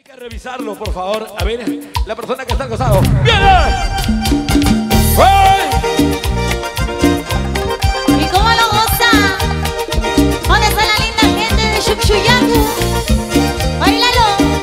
que revisarlo, por favor. A ver, la persona que está al costado. ¡Viene! ¡Hey! ¿Y cómo lo goza? ¿Dónde está la linda gente de Chuchuyacu? ¡Báilalo!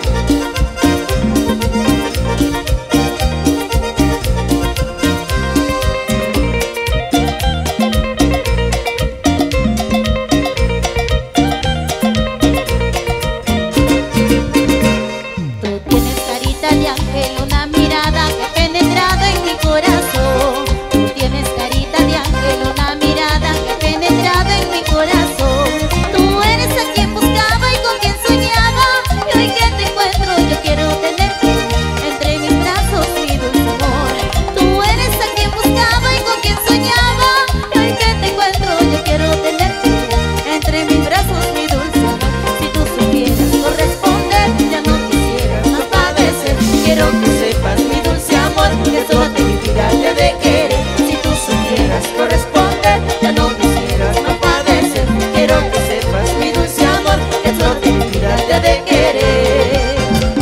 Tú tienes carita de ángel, una mirada que ha penetrado en mi corazón. Tú tienes carita de ángel, una mirada que ha penetrado en mi corazón. Tú eres a quien buscaba y con quien soñaba, y hoy que te encuentro yo quiero tenerte entre mis brazos, mi dulce amor. Tú eres a quien buscaba y con quien soñaba, y hoy que te encuentro yo quiero tenerte entre mis brazos, mi dulce amor. Si tú supieras corresponder, ya no quisiera más padecer. Quiero que sepas, mi dulce amor, que solo te vivirá de querer. Si tú supieras corresponder, ya no quisieras más padecer. Quiero que sepas, mi dulce amor, que solo te vivirá de querer.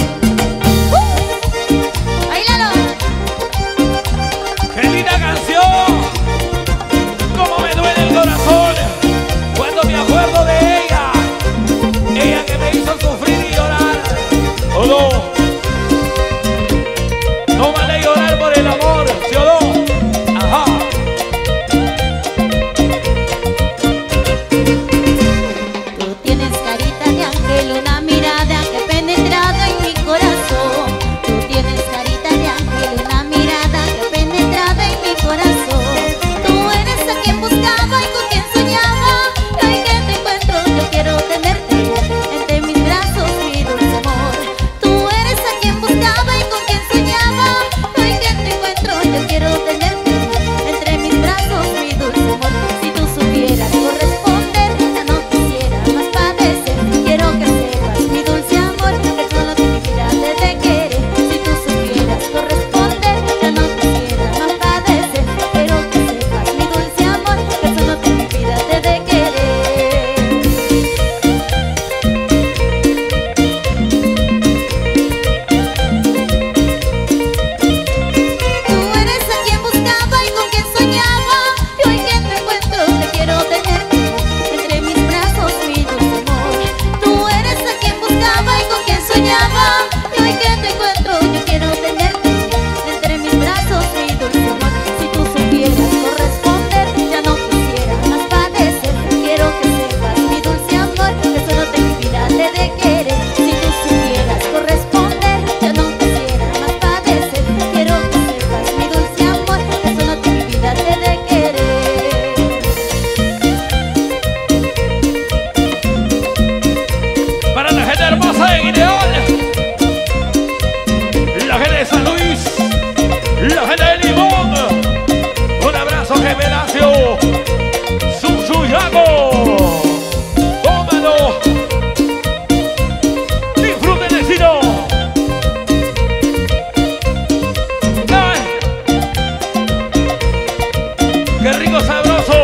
¡Báilalo! ¡Qué linda canción! ¡Cómo me duele el corazón cuando me acuerdo de ella! Ella que me hizo sufrir y llorar. ¿O no? No vale llorar por el amor, ¿sí o no? Ajá. Tú tienes carita de ángel, una mirada que ha penetrado en mi corazón. Tú tienes carita de ángel, una mirada que ha penetrado en mi corazón. Tú eres a quien buscaba y con quien soñaba, y hoy que te encuentro yo quiero tenerte entre mis brazos, mi dulce amor. Tú eres a quien buscaba y con quien soñaba, y hoy que te encuentro yo quiero tenerte entre mis brazos, mi dulce amor. Si tú supieras corresponder, ya no quisiera más padecer. Quiero que sepas, mi dulce amor, que solo te vivirá de querer. Si tú supieras corresponder, ya no quisiera más padecer. Quiero que sepas, mi dulce amor, que solo te vivirá de querer. Tú eres a quien buscaba y con quien soñaba, y hoy que te encuentro te quiero tenerte entre mis brazos, mi dulce amor. Tú eres a quien buscaba y con quien soñaba, y hoy que te encuentro yo quiero tenerte entre mis brazos, mi dulce amor. Si tú supieras corresponder, ya no quisiera más padecer. Quiero que sepas, mi dulce amor, que solo te vivirá de querer. Si tú supieras corresponder, ya no quisiera más padecer. Quiero que sepas, mi dulce amor, que solo te vivirá de querer. Para la gente hermosa de Guineón, la gente de San Luis, la gente de Limón, un abrazo gemelacio, Chuchuyacu. ¡Tómalo! ¡Disfruten el destino! ¡Ay! ¡Qué rico sabroso!